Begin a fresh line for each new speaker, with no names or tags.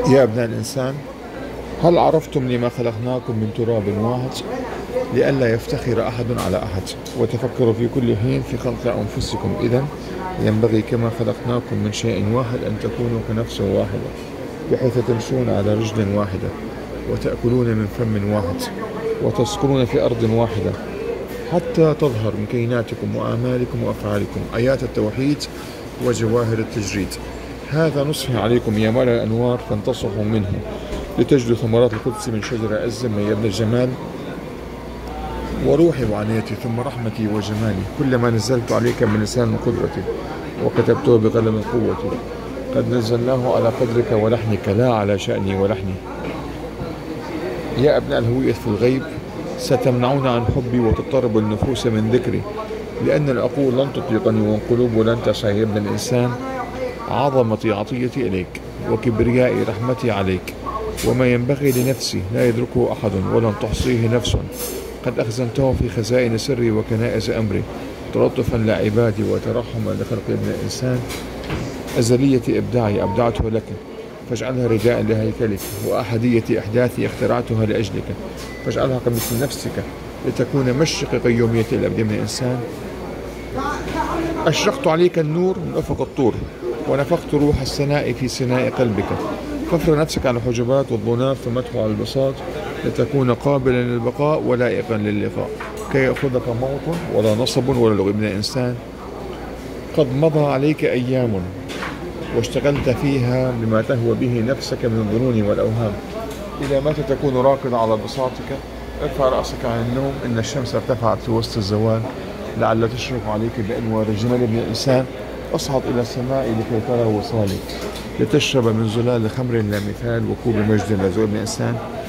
يا أبناء الإنسان، هل عرفتم لما خلقناكم من تراب واحد لئلا يفتخر أحد على أحد؟ وتفكروا في كل حين في خلق أنفسكم. إذن ينبغي كما خلقناكم من شيء واحد أن تكونوا كنفس واحدة، بحيث تمشون على رجل واحدة، وتأكلون من فم واحد، وتسكنون في أرض واحدة، حتى تظهر من كيناتكم وآمالكم وأفعالكم آيات التوحيد وجواهر التجريد. هذا نصحي عليكم يا ملأ الأنوار، فانتصحوا منه لتجدوا ثمرات القدس من شجرة الزم يا ابن الجمال، وروحي وعنايتي ثم رحمتي وجمالي، كلما نزلت عليك من لسان قدرتي وكتبته بقلم قوتي، قد نزلناه على قدرك ولحنك لا على شأني ولحني. يا أبناء الهوية في الغيب، ستمنعون عن حبي وتضطرب النفوس من ذكري، لأن العقول لن تطيقني والقلوب لن تسعى. يا ابن الإنسان، عظمتي عطيتي إليك، وكبريائي رحمتي عليك، وما ينبغي لنفسي لا يدركه أحد ولن تحصيه نفس، قد أخزنته في خزائن سري وكنائز أمري، تلطفا لعبادي وترحما لخلق ابن الإنسان. أزلية إبداعي أبدعته لك، فاجعلها رداء لهيكلك، وأحدية إحداثي اخترعتها لأجلك، فاجعلها كمثل نفسك لتكون مشرق قيومية الأبد من الإنسان. أشرقت عليك النور من أفق الطور، ونفخت روح السناء في سناء قلبك، فافرغ نفسك على الحجبات والظنات ثم ادخل على البساط، لتكون قابلا للبقاء ولائقا للقاء، كي يأخذك موت ولا نصب ولا لغو. ابن الإنسان، قد مضى عليك أيام واشتغلت فيها بما تهوى به نفسك من الظنون والأوهام، إذا متى تكون راكضا على بساطك ارفع رأسك عن النوم، إن الشمس ارتفعت في وسط الزوال، لعل تشرق عليك بأنوار الجمال. ابن الإنسان، اصعد إلى السماء لكي ترى وصالي، لتشرب من زلال خمر لا مثال وكوب مجد لا زوال. ابن الإنسان،